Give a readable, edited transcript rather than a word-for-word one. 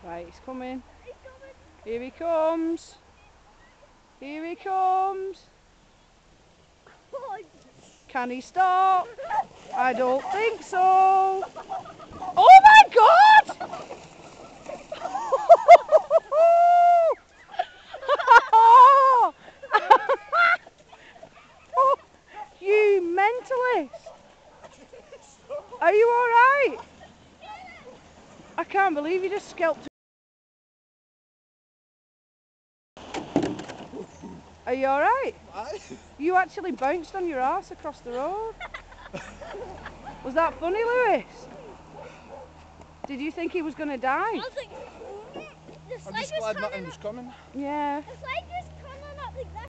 Right, he's coming. Here he comes. Here he comes. Can he stop? I don't think so. Oh my God! Oh, you mentalist! Are you alright? I can't believe you just scalped. Are you alright? You actually bounced on your arse across the road. Was that funny, Lewis? Did you think he was going to die? I was like, I'm just glad nothing was coming. Yeah. the slide was coming up like this.